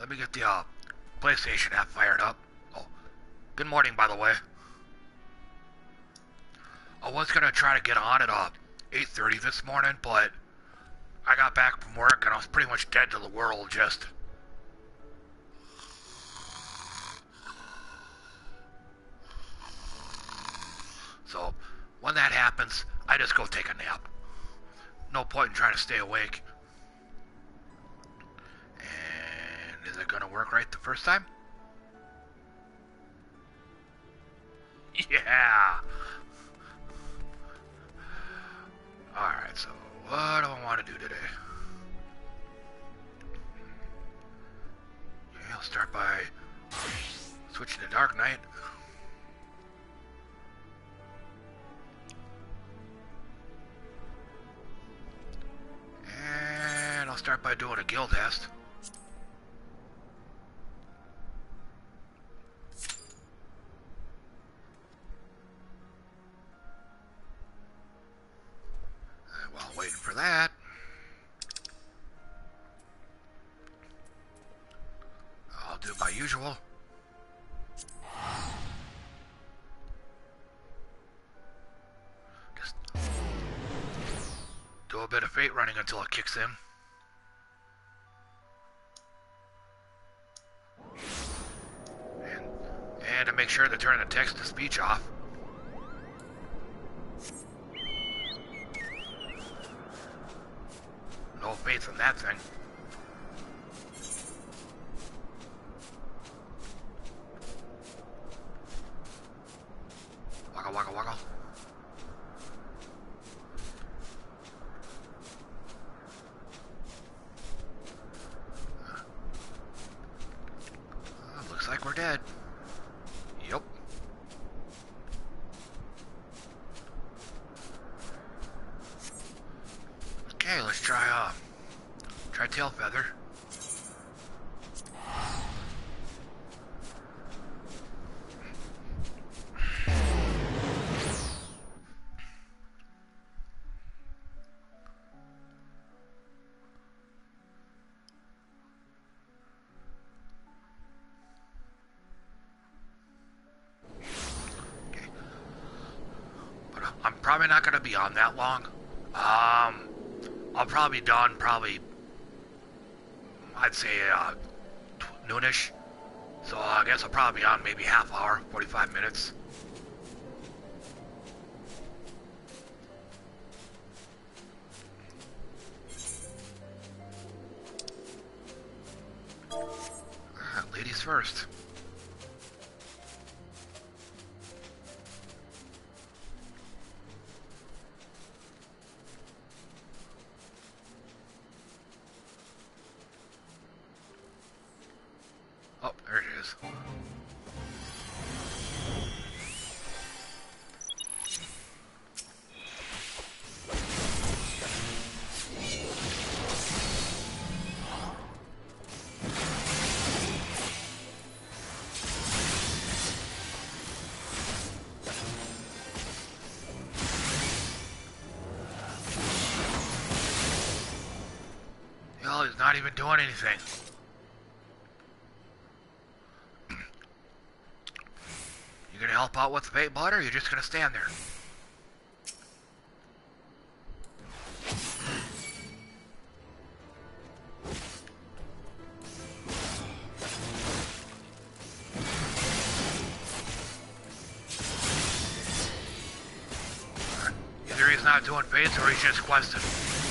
Let me get the PlayStation app fired up. Oh, good morning, by the way. I was gonna try to get on at 8:30 this morning, but I got back from work and I was pretty much dead to the world. Just so when that happens, I just go take a nap. No point in trying to stay awake. And is it gonna work right the first time? Yeah. Alright, so what do I want to do today? Okay, I'll start by switching to Dark Knight. And I'll start by doing a guild test. And while waiting for that, I'll do my usual. Just do a bit of fate running until it kicks in. And to make sure to turn the text-to-speech off. No faith in that thing. Waggle, waggle, waggle. Looks like we're dead. Yep. Okay, let's try tail feather. I'm probably not going to be on that long. I'll probably be done I'd say noonish. So I guess I'll probably be on maybe half hour, 45 minutes. Ladies first. Oh, there it is. Hell, he's not even doing anything. You gonna help out with the bait blood, or you're just gonna stand there? Either he's not doing fates or he's just questing.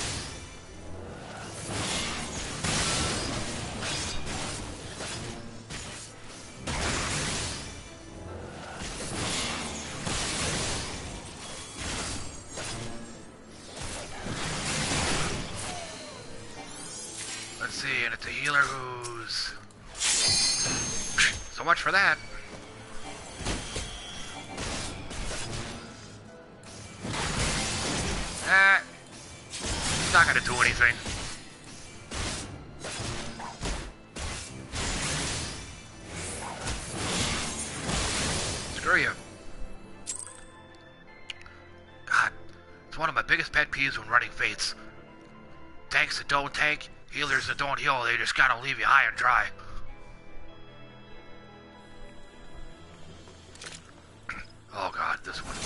Let's see, and it's a healer who's... So much for that. It's not gonna do anything. Screw you. God, it's one of my biggest pet peeves when running fates. Tanks that don't tank, healers that don't heal, they just gotta leave you high and dry. Oh god, this one.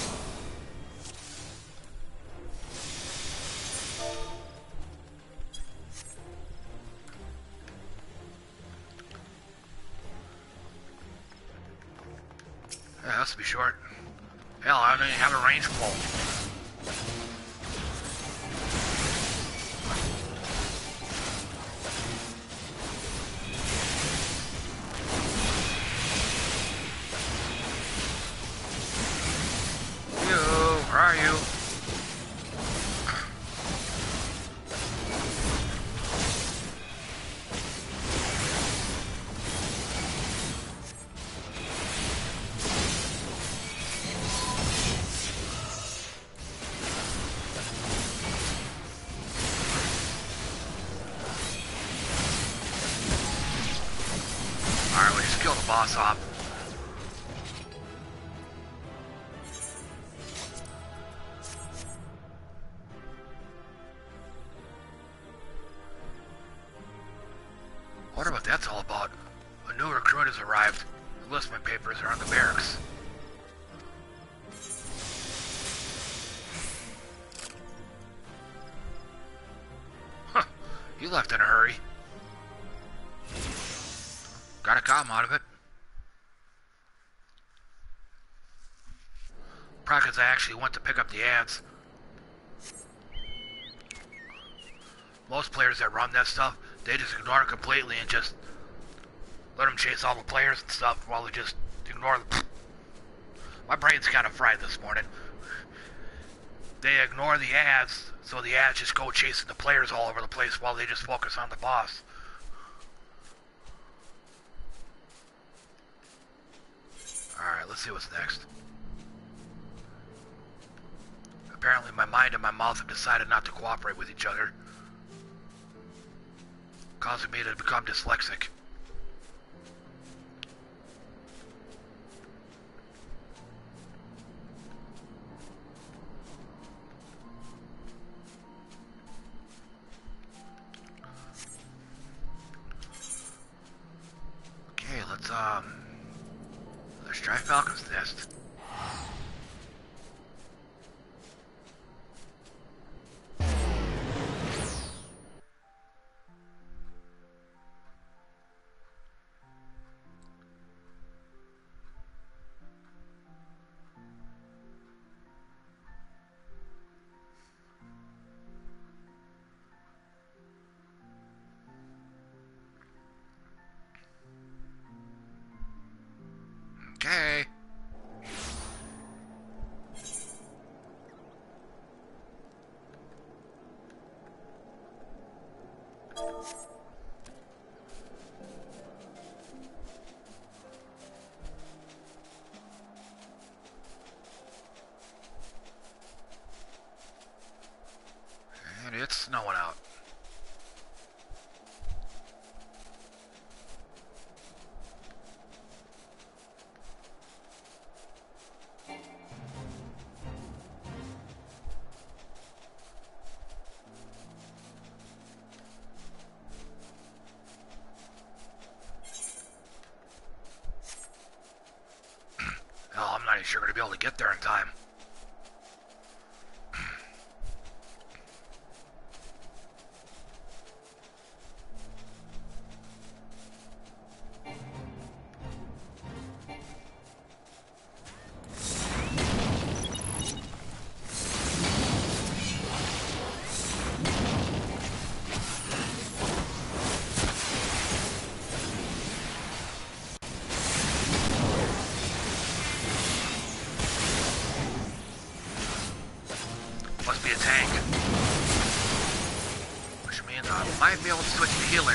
Yeah, this will be short. Hell, I don't even have a range pole. Where are you? Alright, we just killed the boss off. Wonder what that's all about. A new recruit has arrived. Enlistment papers are on the barracks. Huh. You left in a hurry. Got a comm out of it. Probably because I actually went to pick up the ads. Most players that run that stuff, they just ignore it completely and just let them chase all the players and stuff while they just ignore them. My brain's kind of fried this morning. They ignore the ads, so the ads just go chasing the players all over the place while they just focus on the boss. Alright, let's see what's next. Apparently my mind and my mouth have decided not to cooperate with each other, causing me to become dyslexic. Okay, let's try Falcon's Nest. Okay. And it's snowing out. Hell, I'm not even sure going to be able to get there in time. Must be a tank. Which means I might be able to switch to healer.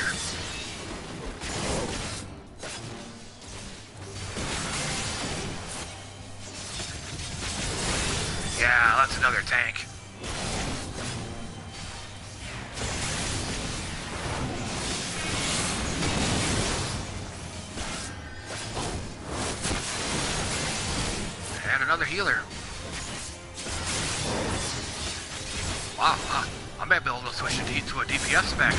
Yeah, that's another tank. And another healer. Wow, I might be able to switch to a DPS spec.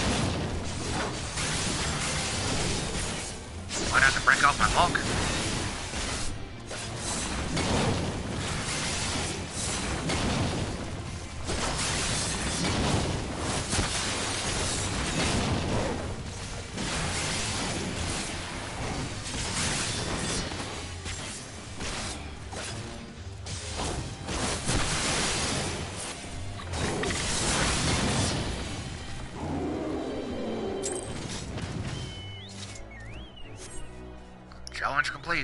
Might have to break out my monk. Challenge complete.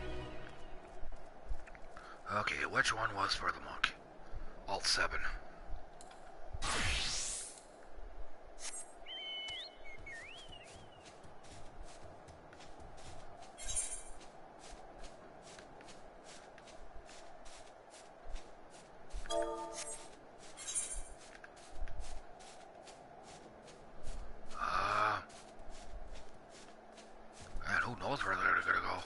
Okay, which one was for the monk? Alt 7. Man, who knows where they're gonna go?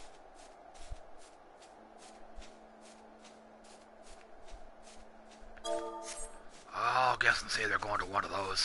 I'll guess and say they're going to one of those.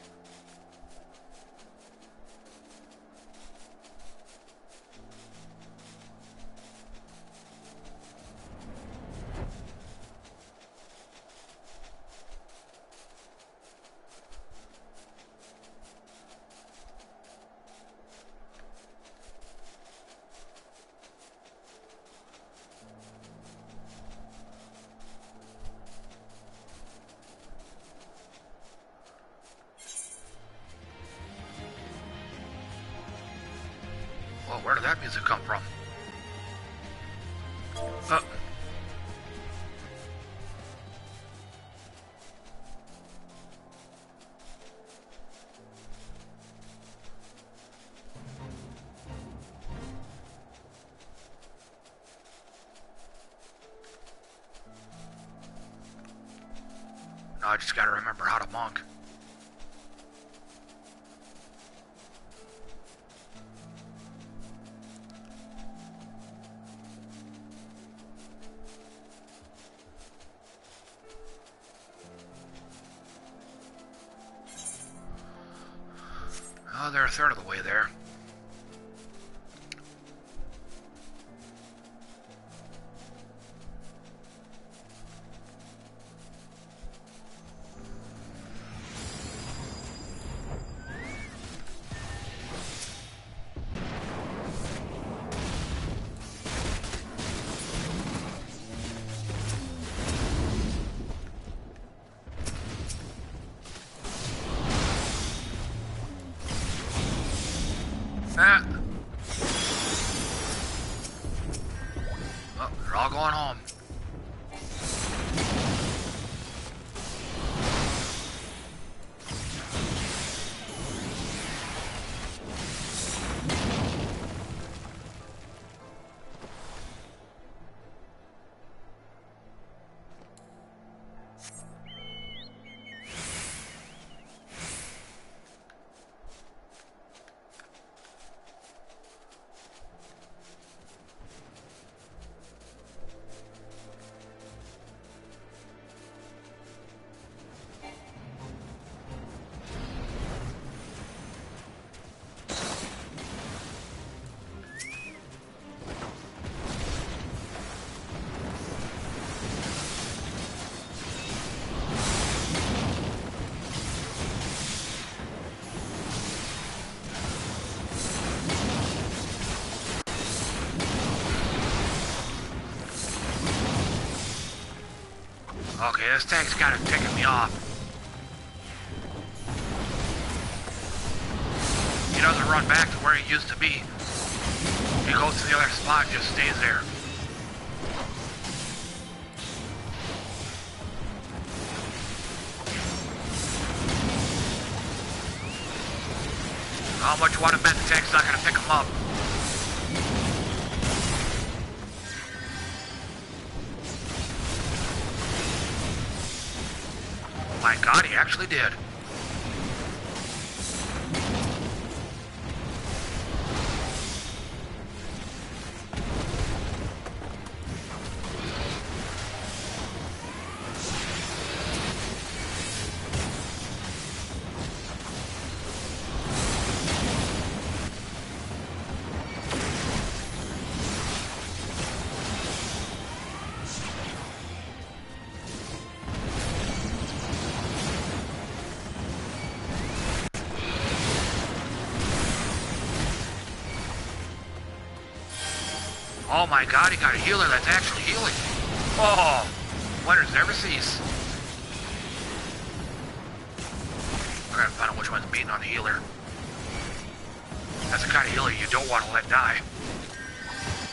Well, where did that music come from? No, I just gotta remember how to monk. Oh, they're a third of the way there. Oh, they're all going home. Okay, this tank's kind of ticking me off. He doesn't run back to where he used to be. He goes to the other spot and just stays there. How much you want to bet the tank's not going to pick him up? My God, he actually did. Oh my God, he got a healer that's actually healing. Oh, wonders never cease. We're gonna find out which one's beating on the healer. That's the kind of healer you don't want to let die.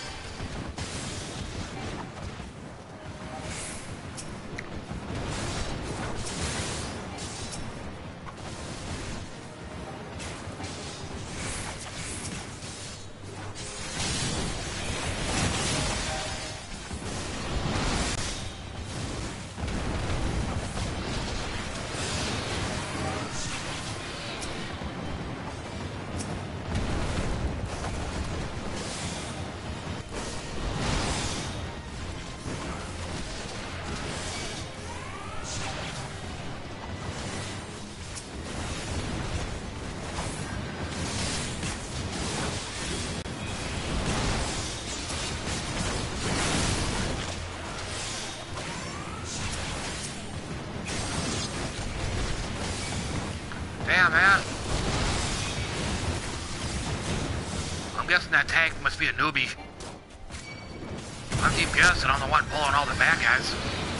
I'm guessing that tank must be a newbie. I'm DPS and I'm the one pulling all the bad guys.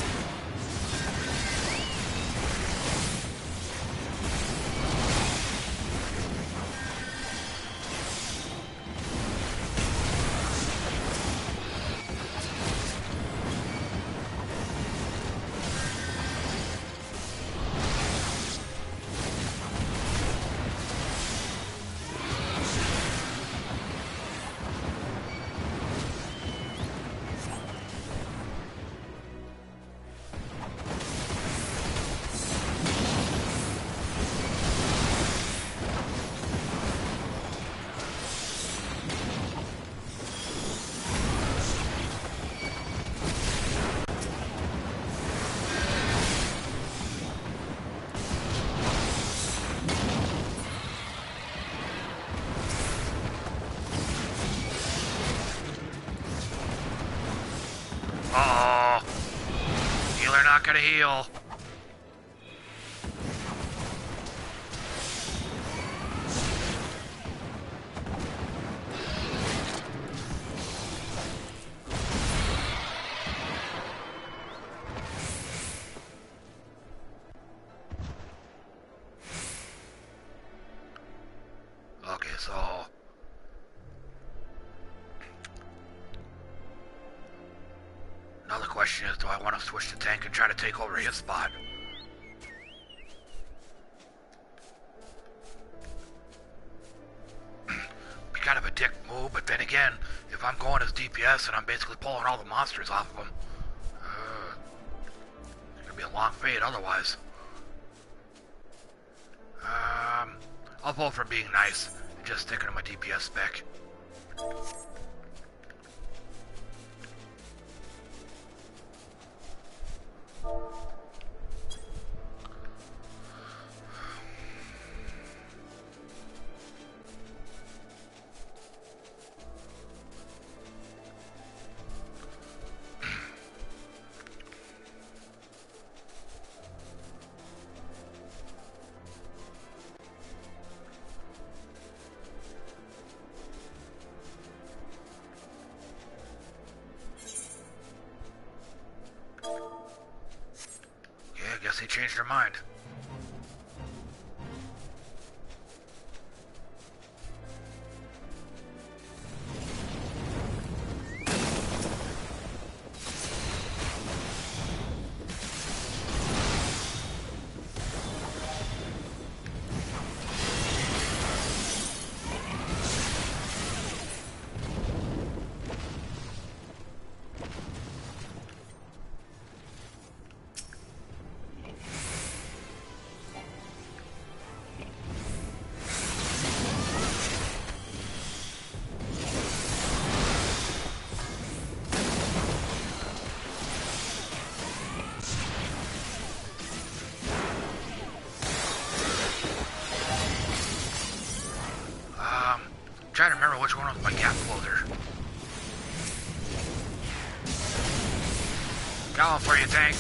Uh-oh. Healer not gonna heal. Okay, so... Another question is, do I want to switch the tank and try to take over his spot? Be kind of a dick move, but then again, if I'm going as DPS and I'm basically pulling all the monsters off of him, it's gonna be a long fade otherwise. I'll vote for being nice and just sticking to my DPS spec. Guess they changed their mind. Trying to remember which one was my gap closer. Going for you, tank.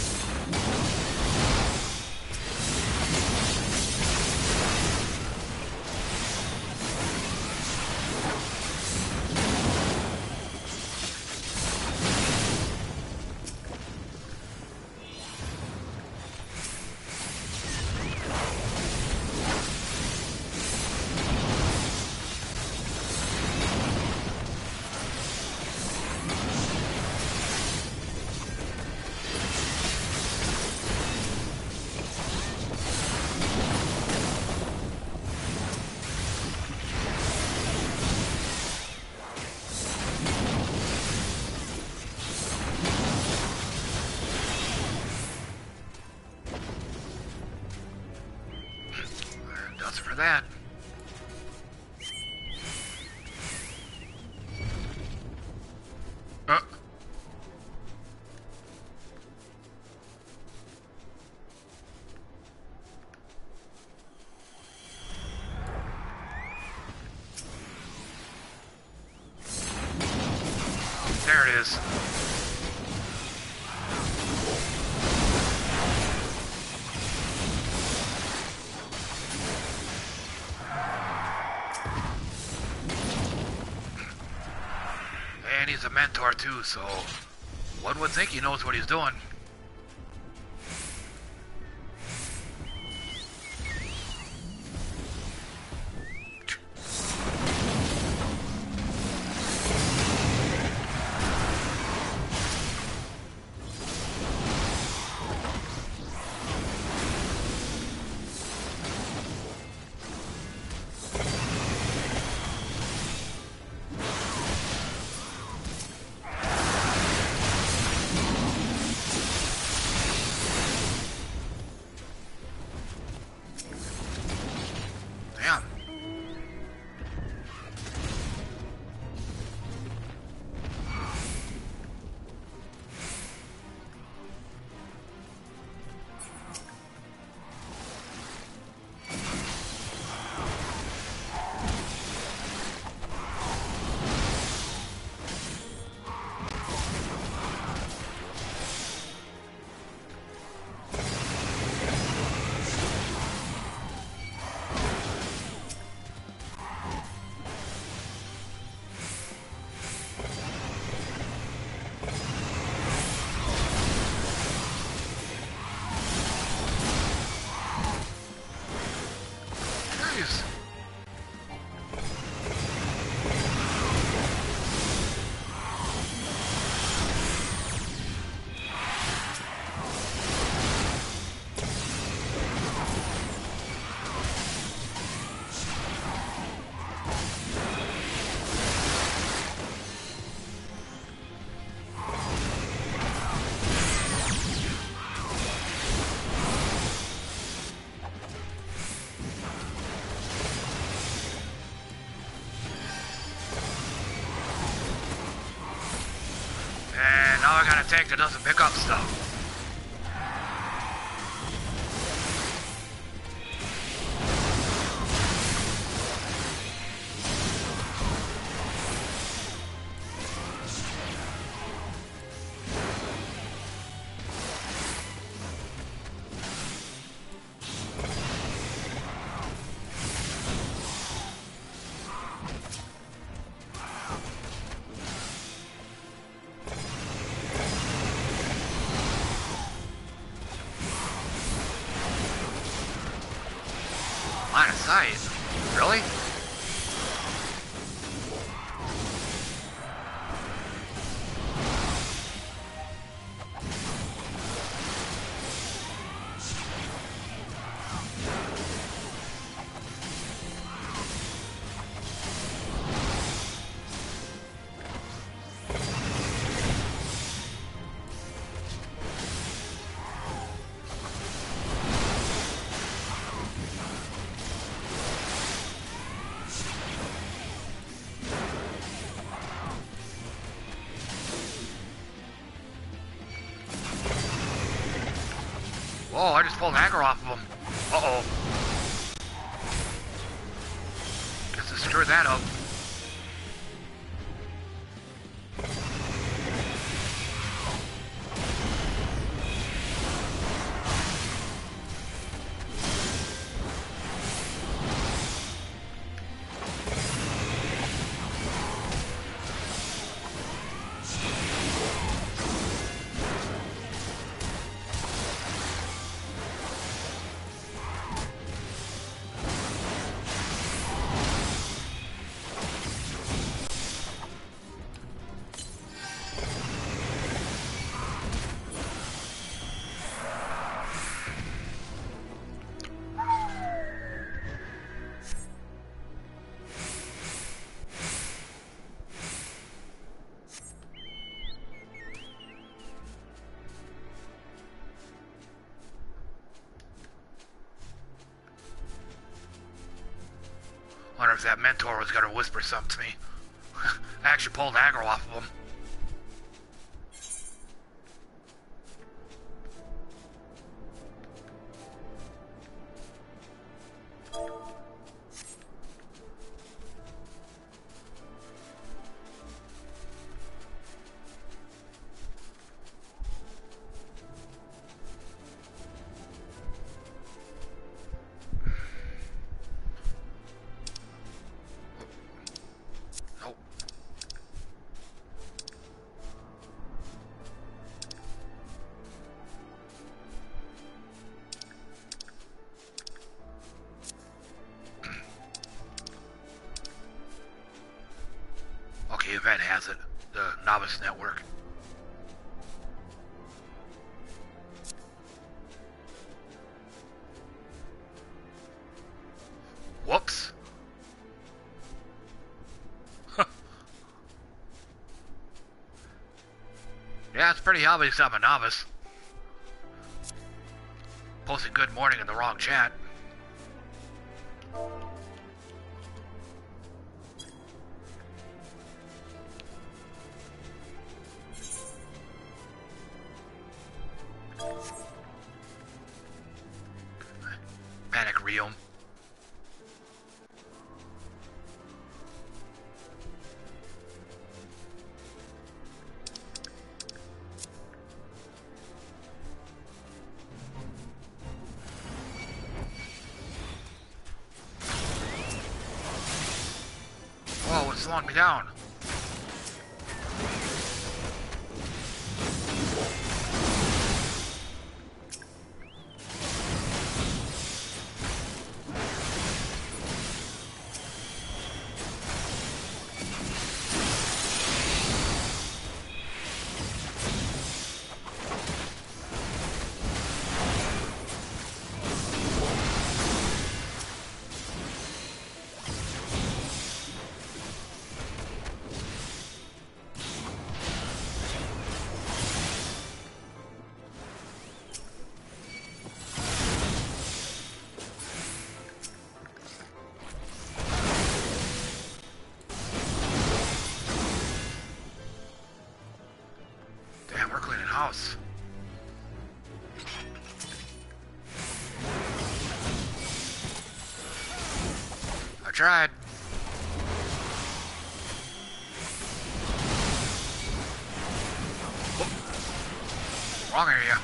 For that. There it is. And he's a mentor too, so one would think he knows what he's doing. Damn. Jeez. And now I got a tank that doesn't pick up stuff. Line of sight? Really? Whoa, I just pulled Hacker off of him. Uh-oh. Guess I screwed that up. Wonder if that mentor was gonna whisper something to me. I actually pulled aggro off of him. the event has it. The Novice Network. Whoops. Yeah, it's pretty obvious I'm a novice. Posting good morning in the wrong chat. Panic Realm. Whoa, it's slowing me down. House. I tried. Oh. Wrong area.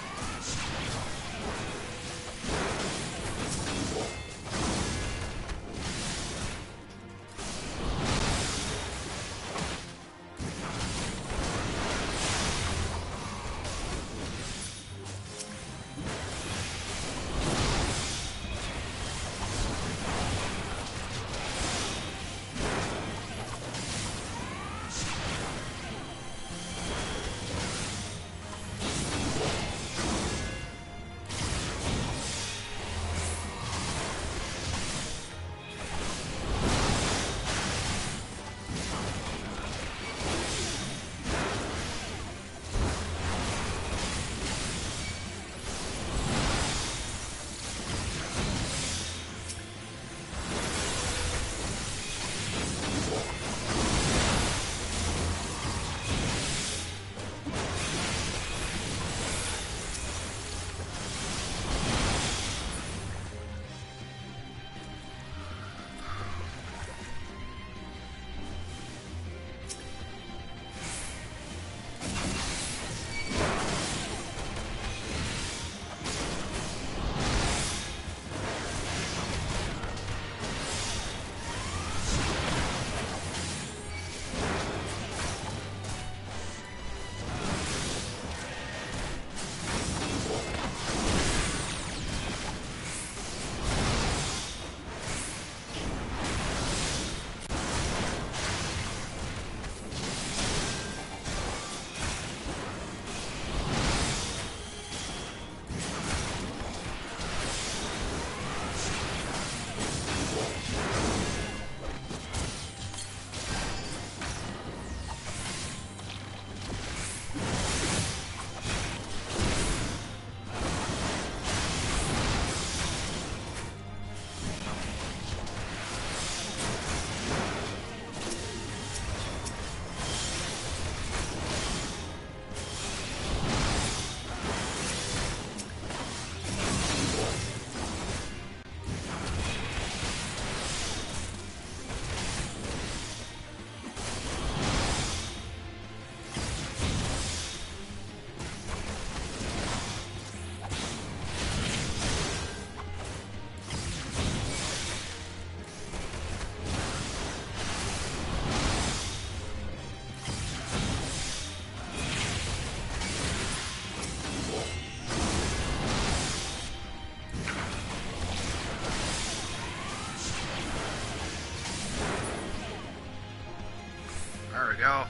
we go.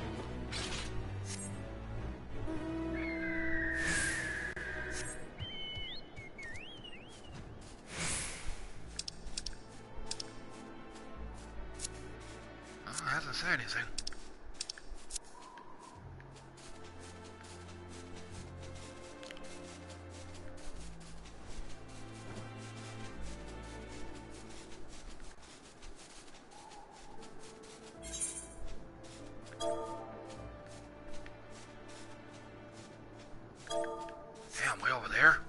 Oh, it hasn't said anything. Damn, way over there.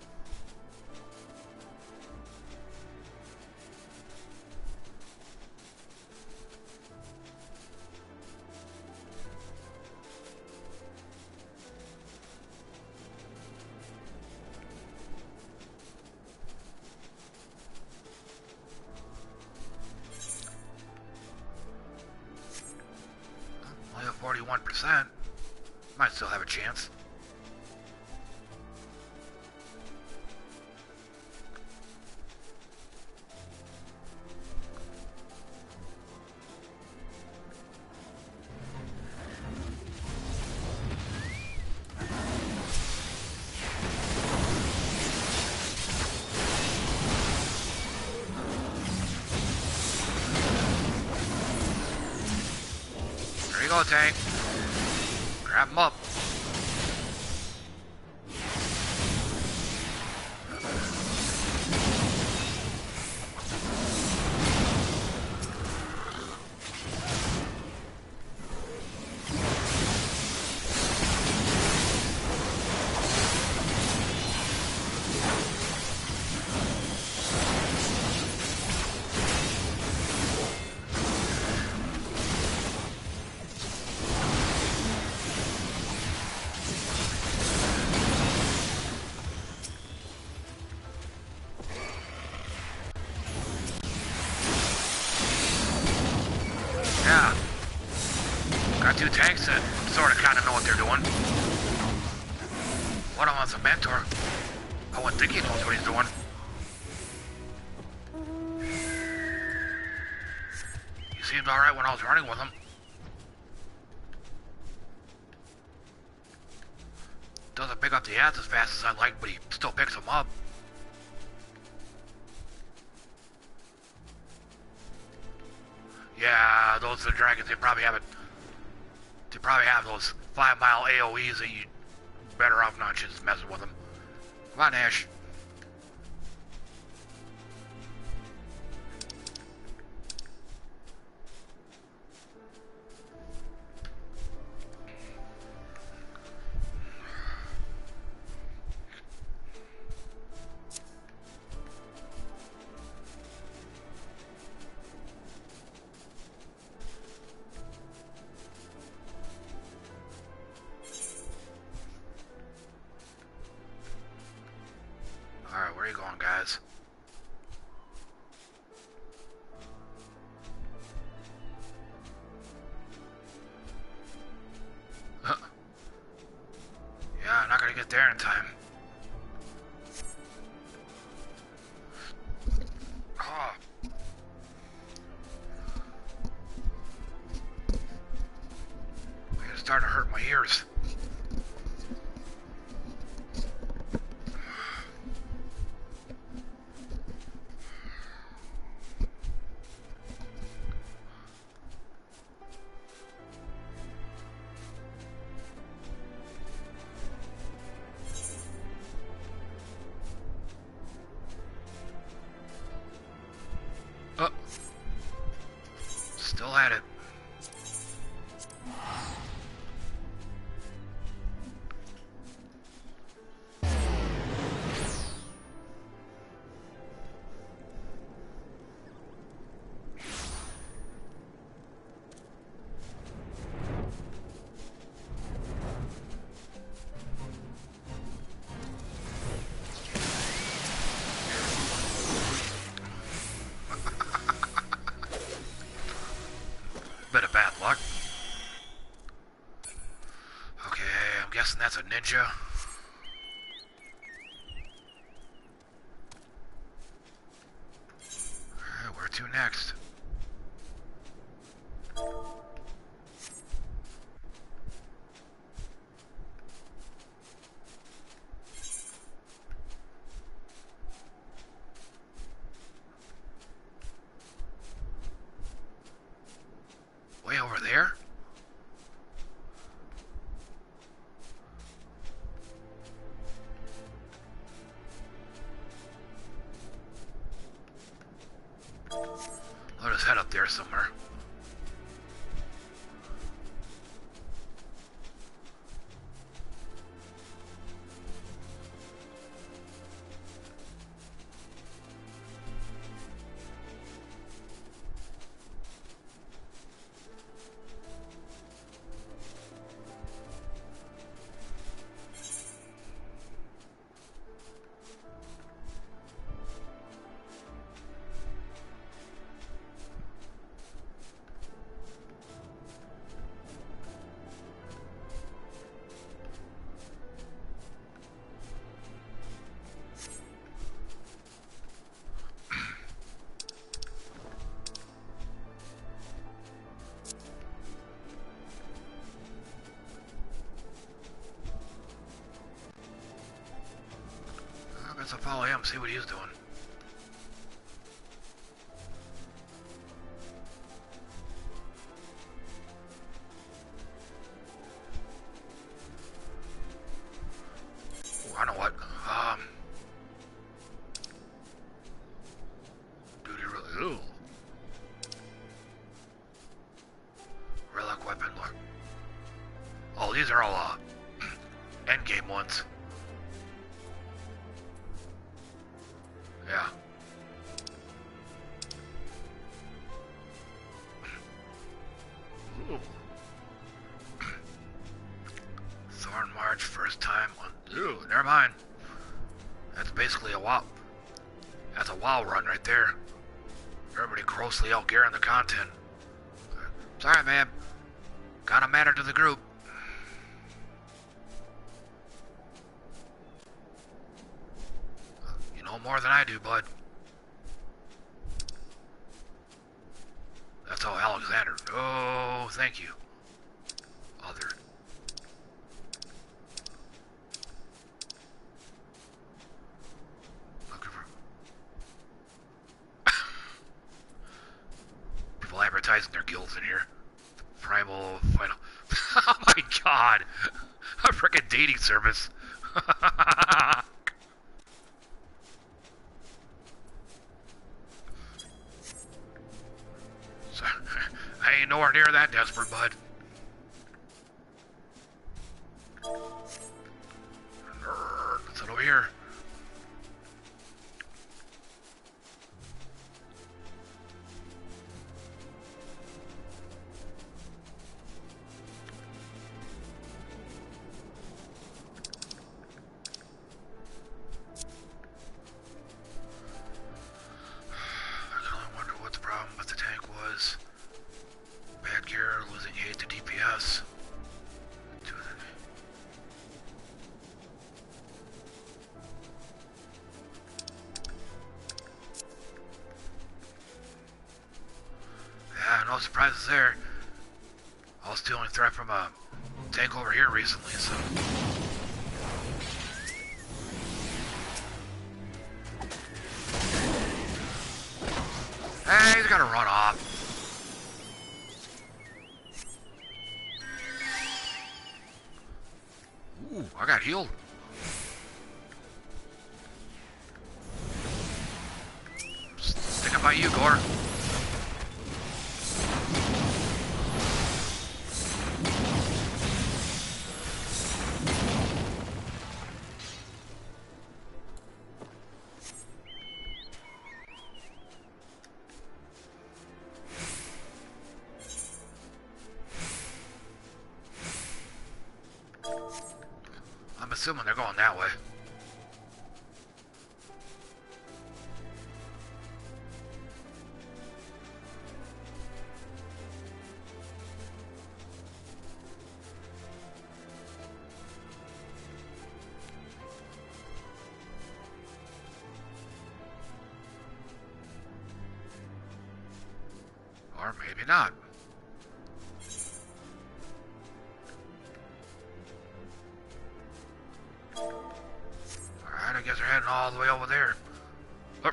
Only at 41%. Might still have a chance. There you go, tank. Grab him up. Yeah. Got two tanks that sort of kind of know what they're doing. One of them's a mentor. I wouldn't think he knows what he's doing. He seemed alright when I was running with him. Doesn't pick up the ads as fast as I'd like, but he still picks them up. Yeah, those are the dragons. They probably have it. They probably have those 5-mile AOEs that you better off not just messing with them. Come on, Ash. Alright, where are you going, guys? Huh. Yeah, I'm not gonna get there in time. Oh. It's starting to hurt my ears. Still at it. Bit of bad luck. Okay, I'm guessing that's a ninja. Alright, where to next? somewhere. I guess I'll follow him, see what he's doing. Ooh, I know what. Dude, he really... Ooh. Relic weapon, look. Oh, these are all, endgame ones. Yeah. Ooh. Thorn March, first time on... Ooh, never mind. That's basically a WoW. That's a WoW run right there. Everybody grossly outgearing the content. Sorry, man. Gotta matter to the group. You know more than I do, bud. That's how Alexander... Oh, thank you. Other. Looking for... People advertising their guilds in here. Primal Final... Oh my god! A frickin' dating service. I ain't nowhere near that desperate, bud. What's it over here? I can only wonder what the problem with the tank was. Back here, losing 8 to DPS. Yeah, no surprises there. I was the only threat from a tank over here recently, so... Hey, he's gotta run off. Ooh, I got healed. Sticking by you, Gore. I'm assuming they're going that way. Or maybe not. Alright, I guess they're heading all the way over there. Oh.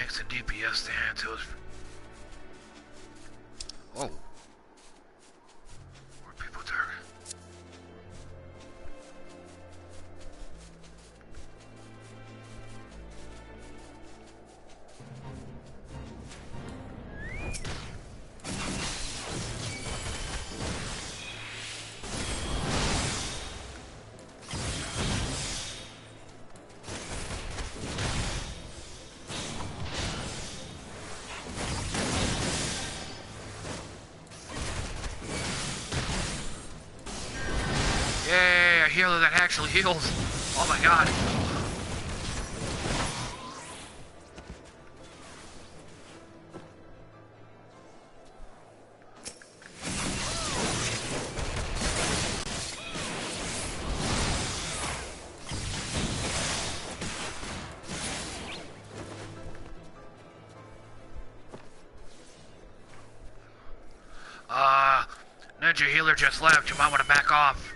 tanks and DPS stands. It was... Oh. Where people target? Yay, a healer that actually heals. Oh my god. Ninja healer just left. You might want to back off.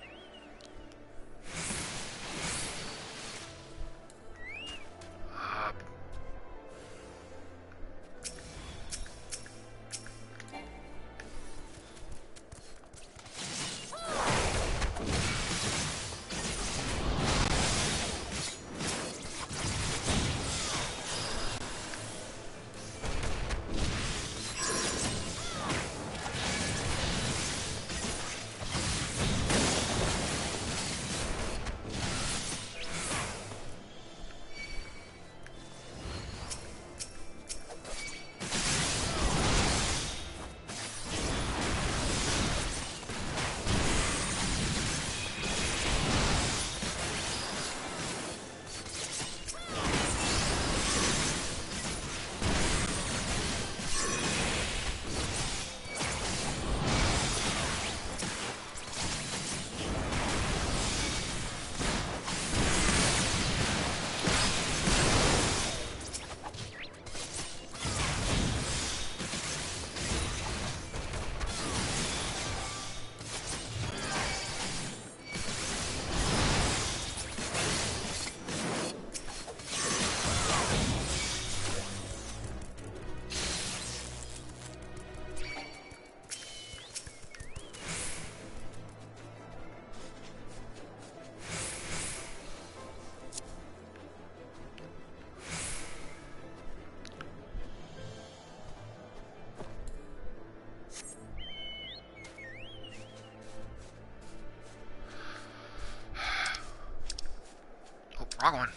Wrong one.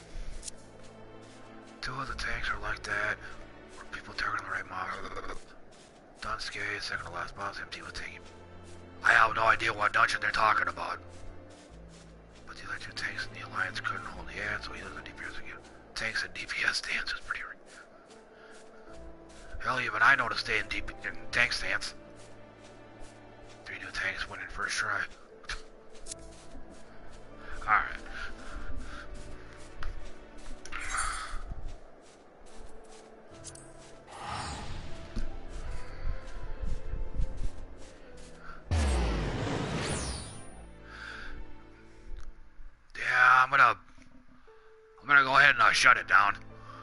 Two of the tanks are like that. People targeting the right mob. Dunske, second to last boss, empty with team. I have no idea what dungeon they're talking about. But the other two tanks in the alliance couldn't hold the ad, so he doesn't DPS again. Tanks and DPS stance is pretty rare. Hell, even I know to stay in tank stance. 3 new tanks winning first try. Alright. I'm gonna go ahead and shut it down.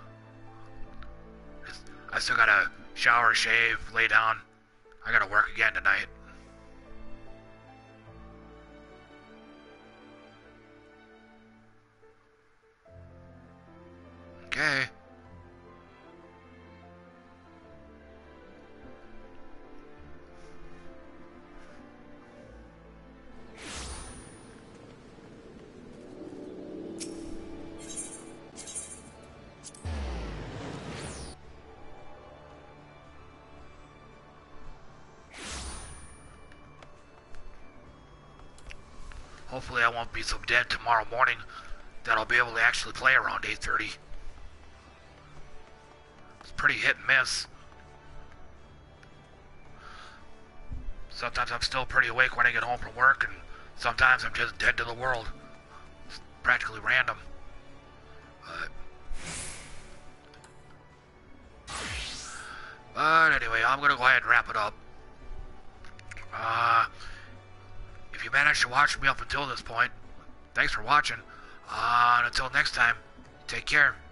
I still gotta shower, shave, lay down. I gotta work again tonight. Okay. Hopefully I won't be so dead tomorrow morning that I'll be able to actually play around 8:30. It's pretty hit and miss. Sometimes I'm still pretty awake when I get home from work, and sometimes I'm just dead to the world. It's practically random. But anyway, I'm gonna go ahead and wrap it up. If you managed to watch me up until this point, thanks for watching. And until next time, take care.